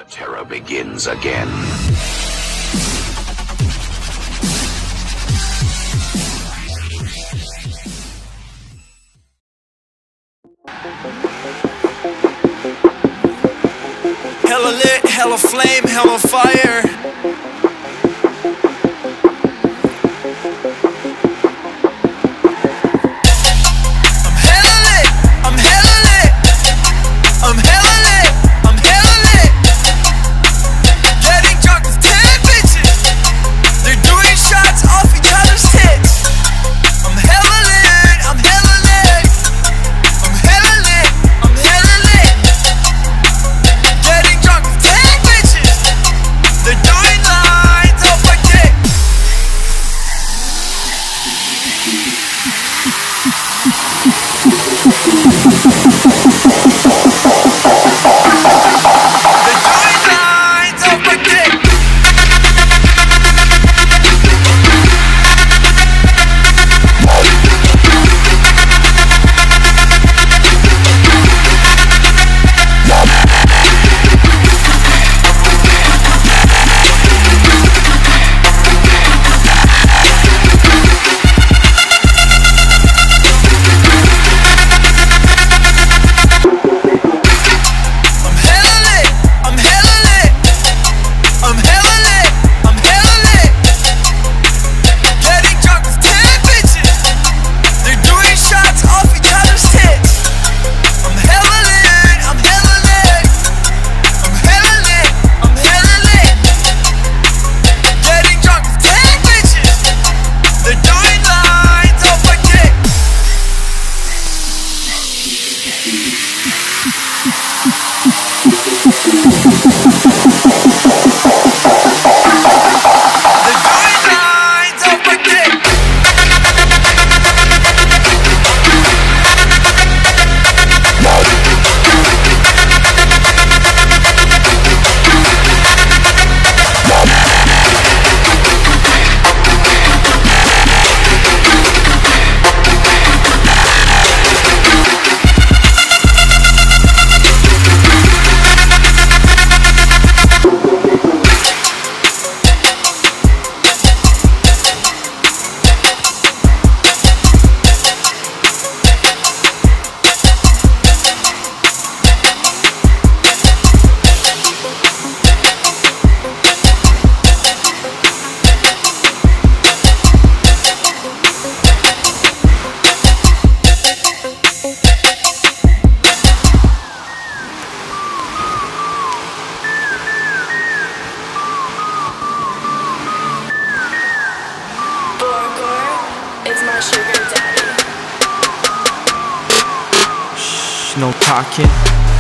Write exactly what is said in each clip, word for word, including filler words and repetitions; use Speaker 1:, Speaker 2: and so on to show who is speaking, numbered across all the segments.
Speaker 1: terror begins again.
Speaker 2: Hella lit, hella flame, hella fire.
Speaker 3: No talking,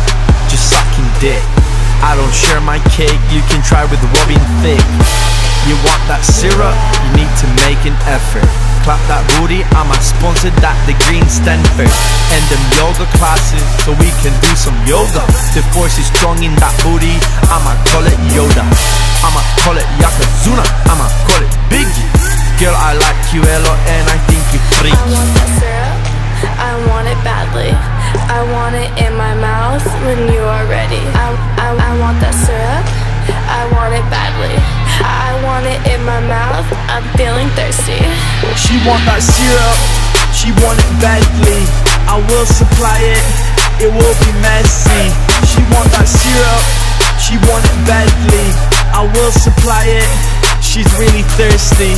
Speaker 3: just sucking dick. I don't share my cake, you can try with Robin Thicke. You want that syrup, you need to make an effort. Clap that booty, I'ma sponsor that degree in Stanford. And them yoga classes, so we can do some yoga. The force is strong in that booty, I'ma call it Yoda. I'ma call it Yokozuna, I'ma call it Biggie. Girl, I like you a lot and I think you freaky.
Speaker 4: I want that syrup, I want it badly. I want it in my mouth when you are ready. I, I, I want that syrup, I want it badly. I want it in my mouth, I'm feeling thirsty.
Speaker 3: She want that syrup, she want it badly. I will supply it, it will be messy. She want that syrup, she want it badly. I will supply it, she's really thirsty.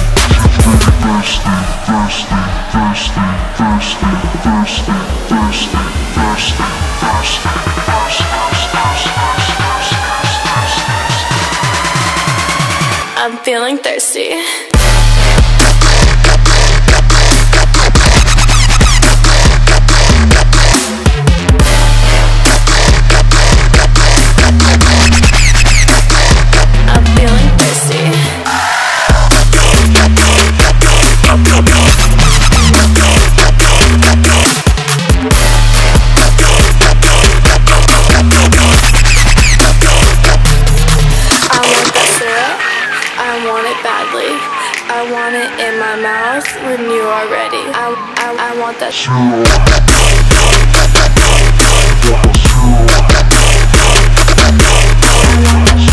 Speaker 3: Thirsty, thirsty, thirsty, thirsty, thirsty, thirsty, thirsty, thirsty,
Speaker 4: I'm feeling thirsty. I'm feeling thirsty. I want it in my mouth when you are ready. I, I, I want that syrup. I want that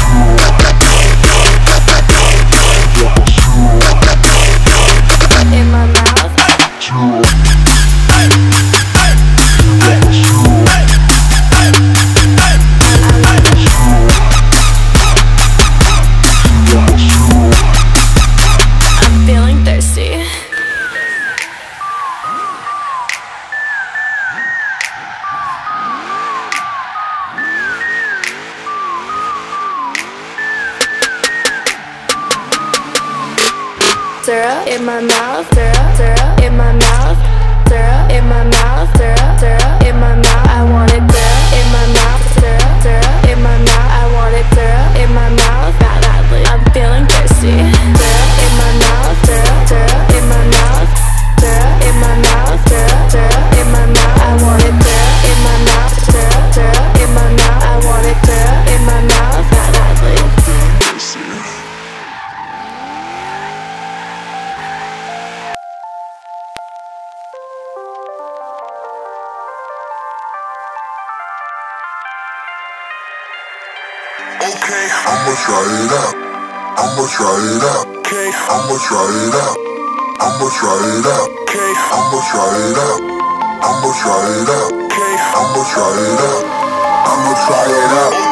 Speaker 4: syrup in my mouth, syrup, syrup in my mouth, syrup in my mouth, syrup, syrup in my mouth. I want it syrup in my mouth, syrup, syrup in my mouth. I want it syrup in my mouth badly. I'm feeling thirsty. Syrup in my mouth, syrup, syrup in my mouth, syrup in my mouth, syrup, syrup in my mouth. I want it syrup in my mouth, syrup, syrup in my mouth. I want it syrup in my mouth badly.
Speaker 5: Okay, I'ma try it out. I'ma try it out. Okay, I'ma try it out. I'ma try it out. Okay, I'ma try it out. I'ma try it out. Okay, I'ma try it out. I'ma try it out.